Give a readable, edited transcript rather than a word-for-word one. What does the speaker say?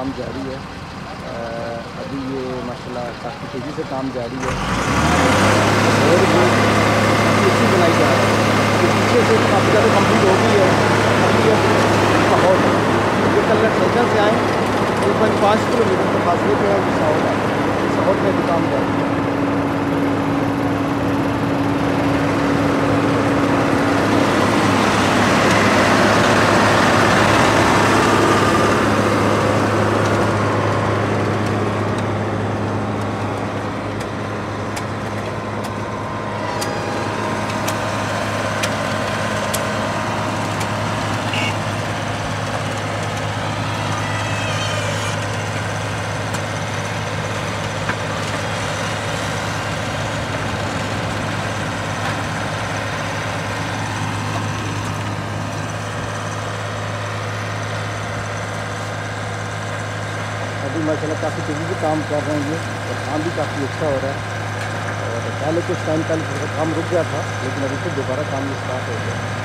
काम जारी है। अभी ये माशाल्लाह काफ़ी तेज़ी से काम जारी है और भी अच्छी बनाई जा रही है। तो पीछे से काफ़ी ज़्यादा कम्प्लीट हो गई है। अभी ये साहौर ये कल लटनेजा से आए तकरीबन 5 किलोमीटर के फासले पे है ये साहौर है। साहौर में भी काम जारी है। अभी माशाल्लाह काफ़ी तेज़ी से काम कर रहे हैं ये और काम भी काफ़ी अच्छा हो रहा है। और पहले कुछ टाइम पहले काम रुक गया था लेकिन अभी फिर दोबारा काम स्टार्ट हो गया।